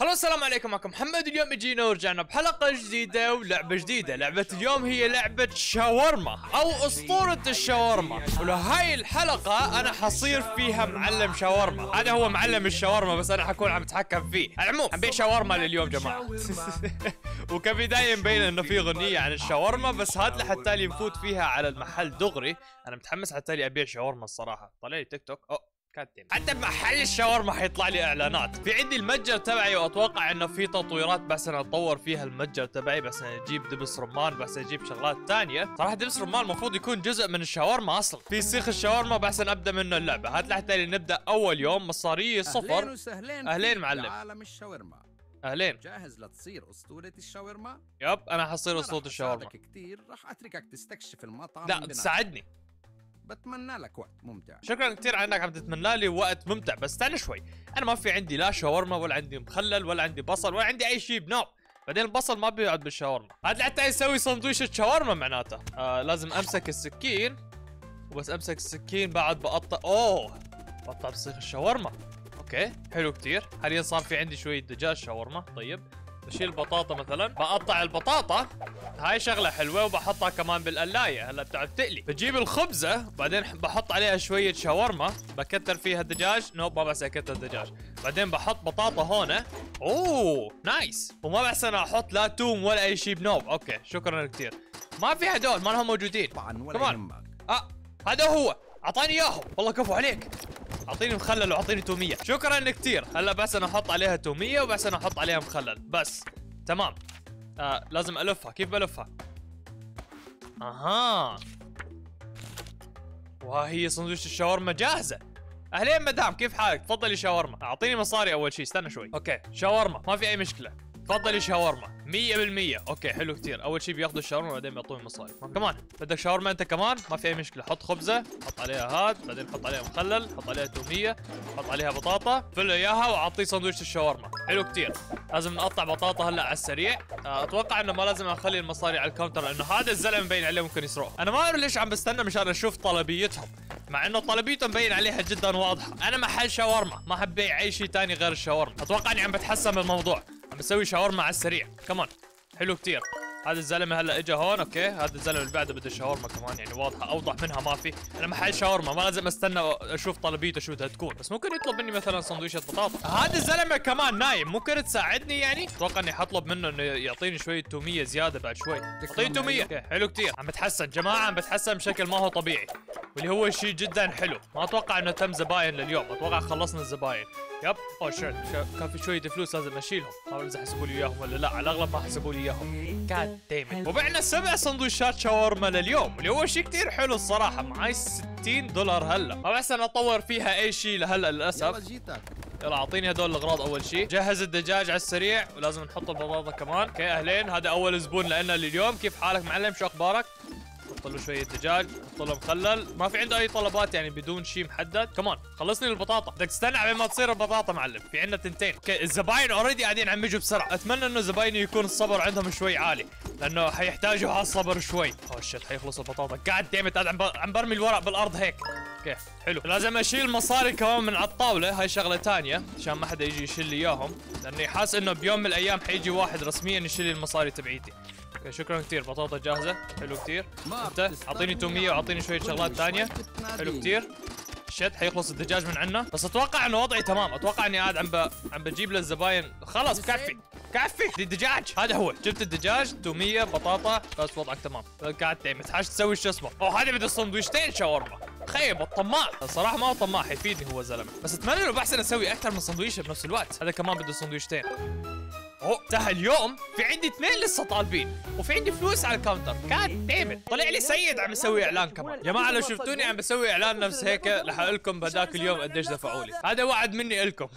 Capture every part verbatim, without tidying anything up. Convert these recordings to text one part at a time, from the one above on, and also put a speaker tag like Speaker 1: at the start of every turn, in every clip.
Speaker 1: هلا السلام عليكم، معكم محمد. اليوم جينا ورجعنا بحلقة جديدة ولعبة جديدة. لعبة اليوم هي لعبة شاورما او اسطورة الشاورما، ولهاي الحلقة انا حصير فيها معلم شاورما. هذا هو معلم الشاورما بس انا حكون عم اتحكم فيه. على العموم حنبيع شاورما لليوم جماعة. وكبداية مبين انه في غنية عن الشاورما، بس هات لحتى لي نفوت فيها على المحل دغري. انا متحمس حتى لي ابيع شاورما الصراحة. طلع لي تيك توك أوه. حتى بمحل الشاورما حيطلع لي اعلانات. في عندي المتجر تبعي واتوقع انه في تطويرات بس انا اطور فيها المتجر تبعي، بس انا اجيب دبس رمان، بس اجيب شغلات ثانيه. صراحه دبس رمان المفروض يكون جزء من الشاورما اصلا. في سيخ الشاورما بس انا ابدا منه اللعبه. هات لحتى نبدا اول يوم مصاريه صفر.
Speaker 2: اهلين وسهلين.
Speaker 1: اهلين معلم.
Speaker 2: عالم الشاورما.
Speaker 1: اهلين.
Speaker 2: جاهز لتصير اسطوره الشاورما؟
Speaker 1: يب انا حصير اسطوره الشاورما.
Speaker 2: راح كثير، راح اتركك تستكشف المطعم.
Speaker 1: لا تساعدني.
Speaker 2: بتمنى لك وقت ممتع.
Speaker 1: شكرا كثير على انك عم تتمنى لي وقت ممتع، بس استنى شوي. انا ما في عندي لا شاورما ولا عندي مخلل ولا عندي بصل ولا عندي اي شيء بنوب. بعدين البصل ما بيقعد بالشاورما. هاد لحتى يسوي سندويشة شاورما معناته آه لازم امسك السكين، وبس امسك السكين بعد بقطع. اوه بقطع بصيغ الشاورما. اوكي حلو كثير. حاليا صار في عندي شوية دجاج شاورما. طيب بشيل البطاطا مثلا، بقطع البطاطا، هاي شغله حلوه، وبحطها كمان بالقلايه. هلا بتعرف تقلي. بجيب الخبزه بعدين بحط عليها شويه شاورما، بكتر فيها الدجاج. نوب ما بس اكتر الدجاج. بعدين بحط بطاطا هون. اوه نايس. وما بحس انا احط لا توم ولا اي شيء بنوب. اوكي شكرا كثير. ما في هدول ما لهم موجودين
Speaker 2: طبعا ولا يهمك.
Speaker 1: اه هذا هو، اعطاني اياهم. والله كفو عليك. اعطيني مخلل واعطيني توميه. شكرا كثير. هلا بس انا احط عليها توميه وبس انا احط عليها مخلل بس. تمام. آه لازم الفها. كيف بلفها؟ اها وها هي سندويشة الشاورما جاهزه. اهلين مدام، كيف حالك؟ تفضلي شاورما. اعطيني مصاري اول شيء. استنى شوي. اوكي شاورما ما في اي مشكله. تفضلي شاورما مية بالمية. اوكي حلو كثير. اول شيء بياخذوا الشاورما بعدين بيعطوني مصاري. كمان بدك شاورما انت كمان؟ ما في اي مشكله. حط خبزه، حط عليها هاد، بعدين حط عليها مخلل، حط عليها توميه، حط عليها بطاطا، فل اياها واعطيه سندويشة الشاورما. حلو كثير. لازم نقطع بطاطا هلا على السريع. اتوقع انه ما لازم اخلي المصاري على الكاونتر لانه هذا الزلمه مبين عليه ممكن يسرقه. انا ما اعرف ليش عم بستنى مشان اشوف طلبيتهم، مع انه طلبيتهم مبين عليها جدا واضحه. انا محل شاورما ما حبيع اي شيء ثاني غير الشاورما. اتوقع اني عم بتحسن بالموضوع، عم بسوي شاورما على السريع. كمان حلو كثير. هذا الزلمه هلا اجى هون. اوكي هذا الزلمه اللي بعده بده شاورما كمان، يعني واضحه اوضح منها ما في. انا محل شاورما ما لازم استنى اشوف طلبيته شو بدها تكون، بس ممكن يطلب مني مثلا سندويشة بطاطا. هذا الزلمه كمان نايم، ممكن تساعدني يعني؟ اتوقع اني حطلب منه انه يعطيني شويه توميه زياده بعد شوي. اعطيني توميه. اوكي حلو كثير. عم بتحسن جماعه، عم بتحسن بشكل ما هو طبيعي، واللي هو شيء جدا حلو. ما اتوقع انه تم زباين لليوم، اتوقع خلصنا الزباين. يب اوه شيت، كان في شويه فلوس لازم اشيلهم. ما بعرف اذا حسبوا لي اياهم ولا لا، على الاغلب ما حسبوا لي اياهم. جاد دايم. وبعنا سبع سندويشات شاورما لليوم، اللي هو شيء كثير حلو الصراحه. معي ستين دولار هلا، ما بحس انا اطور فيها اي شيء لهلا للاسف.
Speaker 2: يلا جيتك.
Speaker 1: يلا اعطيني هدول الاغراض اول شيء. جهز الدجاج على السريع، ولازم نحط البطاطا كمان. اوكي اهلين، هذا اول زبون لنا لليوم. كيف حالك معلم؟ شو اخبارك؟ حط له شويه دجاج، حط له مخلل. ما في عنده اي طلبات يعني بدون شيء محدد. كمان خلصني البطاطا. بدك تستنى على ما تصير البطاطا معلم. في عندنا تنتين. اوكي الزباين اوريدي قاعدين عم يجوا بسرعه. اتمنى انه زبايني يكون الصبر عندهم شوي عالي، لانه حيحتاجوا على الصبر شوي. اوه شت حيخلص البطاطا. قاعد ديمت عم عم برمي الورق بالارض هيك. اوكي حلو. لازم اشيل مصاري كمان من على الطاوله. هاي شغله ثانيه عشان ما حدا يجي يشيل لي اياهم، لاني حاسس انه بيوم من الايام حيجي واحد رسميا يشيل لي المصاري تبعيتي. اوكي شكرا كثير. بطاطا جاهزه. حلو كثير. انت اعطيني توميه واعطيني شويه شغلات ثانيه. حلو كثير. شت حيخلص الدجاج من عنا، بس اتوقع انه وضعي تمام. اتوقع اني قاعد عم ب... عم بجيب للزباين. خلص كفي كفي. دي الدجاج هذا هو. جبت الدجاج، توميه، بطاطا، بس وضعك تمام. قاعد تعمل تحاج تسوي شو اسمه. اوه هذا بده سندويشتين شاورما. خيب الطماع الصراحه. ما هو طماع، حيفيدني هو زلمه، بس اتمنى انه بحسن اسوي اكثر من سندويشه بنفس الوقت. هذا كمان بده سندويشتين. اوه سهل. اليوم في عندي اثنين لسه طالبين، وفي عندي فلوس على الكاونتر. كاد ديمت طلع لي سيد عم يسوي اعلان كمان. جماعه لو شفتوني عم بسوي اعلان نفس هيك رح اقول لكم بداك اليوم قديش دفعوا لي. هذا وعد مني لكم.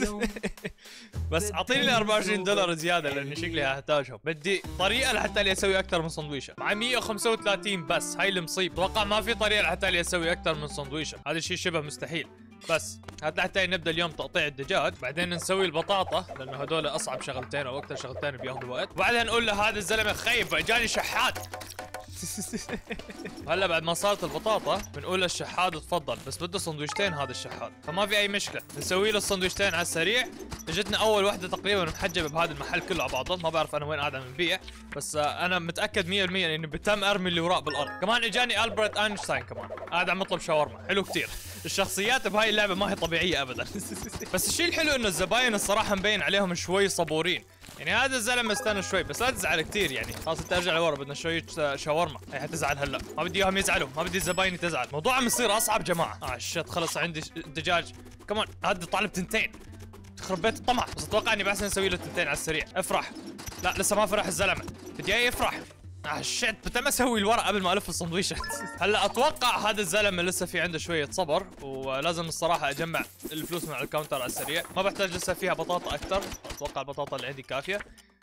Speaker 1: بس اعطيني لي أربعة وعشرين دولار زياده لاني شكلي هحتاجهم. بدي طريقه لحتى لي اسوي اكثر من سندويشه. معي مية وخمسة وثلاثين بس. هاي المصيبه. اتوقع ما في طريقه لحتى لي اسوي اكثر من سندويشه. هذا الشيء شبه مستحيل. بس هات لحتى نبدا اليوم تقطيع الدجاج، بعدين نسوي البطاطا لانه هدول اصعب شغلتين او اكثر شغلتين بياخذوا وقت. وبعدين نقول لهذا الزلمه خيب اجاني شحات. هلا بعد ما صارت البطاطا بنقول للشحات تفضل، بس بده سندويشتين هذا الشحات، فما في اي مشكله نسوي له السندويشتين على السريع. اجتنا اول وحده تقريبا محجبه بهذا المحل كله على بعضه، ما بعرف انا وين قاعد عم نبيع، بس انا متاكد مية بالمية انه بتم ارمي اللي وراء بالارض. كمان اجاني البرت اينشتاين كمان قاعد عم يطلب شاورما، حلو كثير. الشخصيات بهاي اللعبه ما هي طبيعيه ابدا. بس الشيء الحلو انه الزباين الصراحه مبين عليهم شوي صبورين، يعني هذا الزلمه استنى شوي بس لا تزعل كثير، يعني خلاص انت ارجع لورا بدنا شويه شاورما، هي حتزعل هلا، ما بدي اياهم يزعلوا، ما بدي الزباين تزعل، الموضوع عم يصير اصعب جماعه. اه شت خلص عندي دجاج كمان، هذا طالب تنتين، تخرب بيت الطمع، بس اتوقع اني بحسن اسوي له تنتين على السريع. افرح، لا لسه ما فرح الزلمه، بدي اياه يفرح. اه شت بتم اسوي الورق قبل ما الف السندويشة. هلا اتوقع هذا الزلمه لسه في عنده شويه صبر، ولازم الصراحه اجمع الفلوس من على الكاونتر على السريع، ما بحتاج لسه فيها بطاطا اكثر، اتوقع البطاطا اللي عندي كافيه.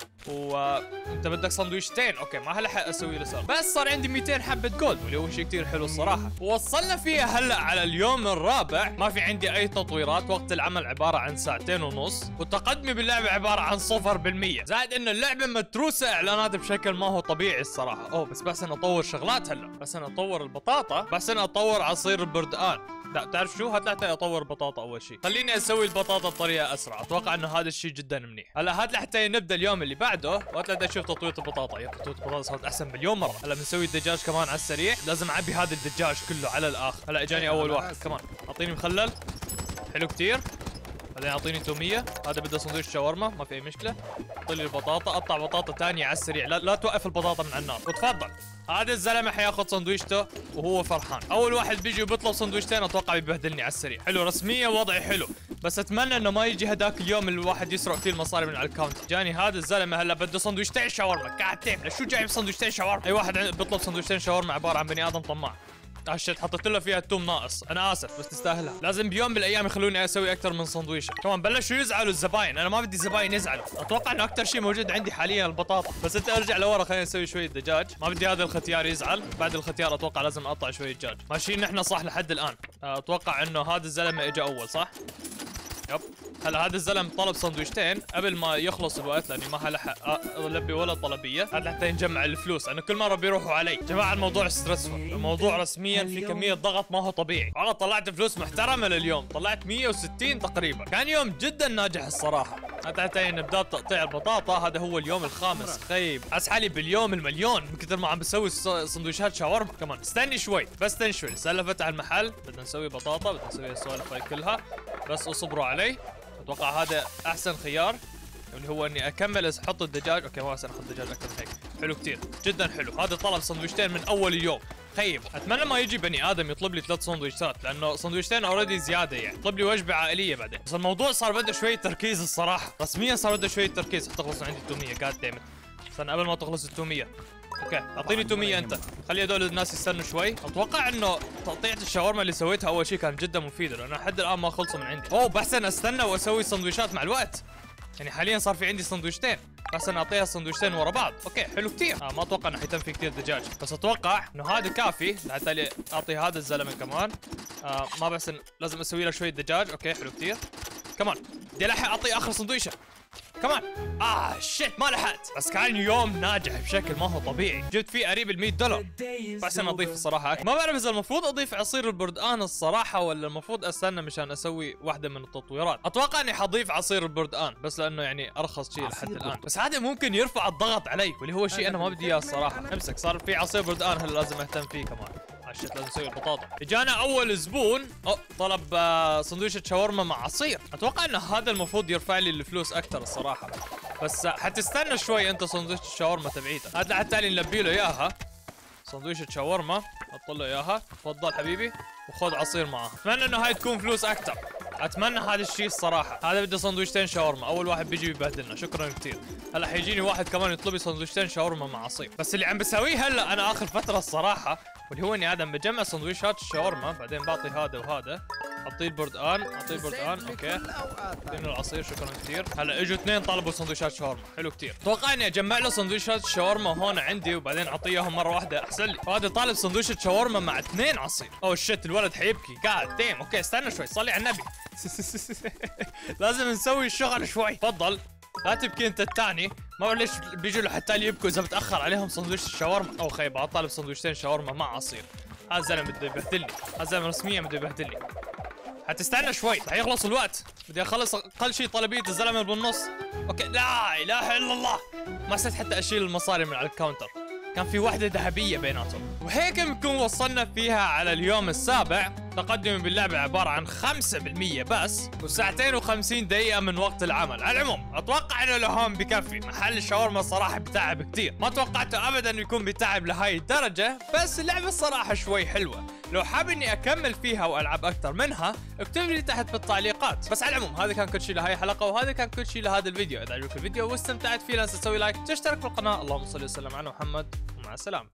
Speaker 1: وانت بدك سندويشتين، اوكي ما هلحق اسوي له سؤال، بس صار عندي مئتين حبه جولد واللي هو شيء كثير حلو الصراحه. ووصلنا فيها هلا على اليوم الرابع، ما في عندي اي تطويرات، وقت العمل عباره عن ساعتين ونص، وتقدمي باللعبه عباره عن صفر بالمية، زائد انه اللعبه متروسه اعلانات بشكل ما هو طبيعي الصراحه. اوه بس بس انا اطور شغلات هلا، بس انا اطور البطاطا، بس انا اطور عصير البردقان. لا بتعرف شو؟ هات لحتى اطور بطاطا اول شيء، خليني اسوي البطاطا بطريقه اسرع، اتوقع انه هذا الشيء جدا منيح. هلا هات لحتى نبدا اليوم اللي بعده، وقت لحتى اشوف تطوير البطاطا، يا تطوير البطاطا صارت احسن مليون مره. هلا بنسوي الدجاج كمان على السريع، لازم اعبي هذا الدجاج كله على الاخر. هلا اجاني اول واحد كمان، اعطيني مخلل حلو كثير، بعدين اعطيني توميه، هذا بده سندويش شاورما ما في اي مشكله. حط لي البطاطا، قطع بطاطا ثانيه على السريع، لا, لا توقف البطاطا من على النار، وتفضل. هذا الزلمه حياخذ سندويشته وهو فرحان. اول واحد بيجي وبيطلب سندويشتين اتوقع بيبهدلني على السريع. حلو رسميا وضعي حلو، بس اتمنى انه ما يجي هداك اليوم الواحد يسرق فيه المصاري من على الكاونت. جاني هذا الزلمه هلا بده سندويشتين شاورما، قاعد تيف لشو جايب سندويشتين شاورما؟ اي واحد بيطلب سندويشتين شاورما عباره عن بني ادم طماع. هالشيت حطيت له فيها التوم ناقص، انا اسف بس تستاهلها، لازم بيوم من الايام يخلوني اسوي اكثر من سندويشه. كمان بلشوا يزعلوا الزباين، انا ما بدي الزباين يزعلوا، اتوقع انه اكثر شيء موجود عندي حاليا البطاطا، بس انت ارجع لورا خلينا نسوي شويه دجاج، ما بدي هذا الختيار يزعل، بعد الختيار اتوقع لازم اقطع شويه دجاج. ماشيين نحن صح لحد الان، اتوقع انه هذا الزلمه اجى اول صح؟ يب. هلا هذا الزلم طلب سندويشتين قبل ما يخلص الوقت لاني ما هلحق البي ولا طلبيه، هذا حتى نجمع الفلوس، انا كل مره بيروحوا علي. جماعه الموضوع ستريسفول، الموضوع رسميا في كميه ضغط ما هو طبيعي. والله طلعت فلوس محترمه لليوم، طلعت مية وستين تقريبا، كان يوم جدا ناجح الصراحه. حتى حتى نبدا تقطيع البطاطا، هذا هو اليوم الخامس، خيب حس حالي باليوم المليون من كثر ما عم بسوي سندويشات شاورما. كمان استني شوي بس استني شوي، لسه فتح المحل، بدنا نسوي بطاطا، بدنا نسوي السوالف هاي كلها، بس اصبروا علي. اتوقع هذا احسن خيار اللي هو اني اكمل احط الدجاج. اوكي ما اخذ دجاج اكثر من هيك، حلو كثير جدا حلو. هذا طلب سندويشتين من اول اليوم، خيب اتمنى ما يجي بني ادم يطلب لي ثلاث سندويشات، لانه سندويشتين اوريدي زياده، يعني يطلب لي وجبه عائليه بعدين. بس الموضوع صار بده شويه تركيز الصراحه، رسميا صار بده شويه تركيز. حتخلص عندي التوميه، جاد دايمت، استنى قبل ما تخلص التوميه. اوكي اعطيني توميه انت، خلي هدول الناس يستنوا شوي. اتوقع انه تقطيعة الشاورما اللي سويتها اول شيء كانت جدا مفيده، لانه لحد الان ما خلصوا من عندي. اوه بحسن استنى واسوي سندويشات مع الوقت، يعني حاليا صار في عندي سندويشتين، بس انا اعطيها سندويشتين ورا بعض. اوكي حلو كثير. آه ما اتوقع انه حيتم في كثير دجاج، بس اتوقع انه هذا كافي لحتى اعطي هذا الزلمه كمان. آه ما بس لازم اسوي له شويه دجاج. اوكي حلو كثير. كمان بدي الحق اعطي اخر سندويشه كمان. اه شيت ما لحقت، بس كان يوم ناجح بشكل ما هو طبيعي، جبت فيه قريب ال مية دولار. بس انا اضيف الصراحه أكل. ما بعرف اذا المفروض اضيف عصير البردقان الصراحه، ولا المفروض استنى مشان اسوي واحده من التطويرات. اتوقع اني حضيف عصير البردقان بس لانه يعني ارخص شيء لحد الان، بس هذا ممكن يرفع الضغط علي واللي هو شيء انا ما بدي اياه الصراحه. امسك صار في عصير بردقان، هلا لازم اهتم فيه كمان. عشان لازم نسوي البطاطا. اجانا اول زبون أو طلب آه سندويشة شاورما مع عصير، اتوقع ان هذا المفروض يرفع لي الفلوس اكثر الصراحه، بس حتستنى شوي انت سندويشة الشاورما تبعيتك. هات لحتى نلبي له اياها سندويشة شاورما، حط له اياها، تفضل حبيبي وخذ عصير معاه. اتمنى انه هاي تكون فلوس اكثر، اتمنى هذا الشيء الصراحه. هذا بده سندويشتين شاورما، اول واحد بيجي بيبهدلنا، شكرا كثير. هلا حيجيني واحد كمان يطلب لي سندويشتين شاورما مع عصير. بس اللي عم بسويه هلا انا اخر فتره الصراحه واللي هو اني ادم بجمع سندويشات الشاورما، بعدين بعطي هذا وهذا، اعطيه البردقان، اعطيه البردقان، اوكي اعطيني العصير شكرا كثير. هلا اجوا اثنين طلبوا سندويشات شاورما، حلو كثير. اتوقع اني اجمع له سندويشات الشاورما هون عندي وبعدين اعطيه اياهم مره واحده احسن لي. وهذا طالب سندويشة شاورما مع اثنين عصير. اوه شت الولد حيبكي، قاعد ديم. اوكي استنى شوي، صلي على النبي. لازم نسوي الشغل شوي. تفضل لا تبكي انت الثاني، ما بعرف ليش بيجوا لحتى اللي يبكوا اذا بتاخر عليهم سندويش الشاورما. او خي بعد طالب سندويشتين شاورما مع عصير. هذا الزلمه بده يبهدلني، هذا الزلمه رسميا بده يبهدلني. حتستنى شوي رح يخلص الوقت، بدي اخلص اقل شيء طلبيه الزلمه اللي بالنص. اوكي لا اله الا الله، ما صرت حتى اشيل المصاري من على الكاونتر، كان في وحده ذهبيه بيناتهم. وهيك بنكون وصلنا فيها على اليوم السابع. تقدمي باللعبه عباره عن خمسة بالمية بس، وساعتين وخمسين دقيقه من وقت العمل. على العموم اتوقع انه لهون بكفي. محل الشاورما الصراحه بتعب كثير، ما توقعته ابدا انه يكون بتعب لهي الدرجه، بس اللعبه الصراحه شوي حلوه. لو حاب اني اكمل فيها والعب اكثر منها اكتب لي تحت بالتعليقات. بس على العموم هذا كان كل شيء لهي الحلقه، وهذا كان كل شيء لهذا الفيديو. اذا عجبك الفيديو واستمتعت فيه لا تنسى تسوي لايك، تشترك بالقناه. اللهم صل وسلم على محمد، ومع السلامه.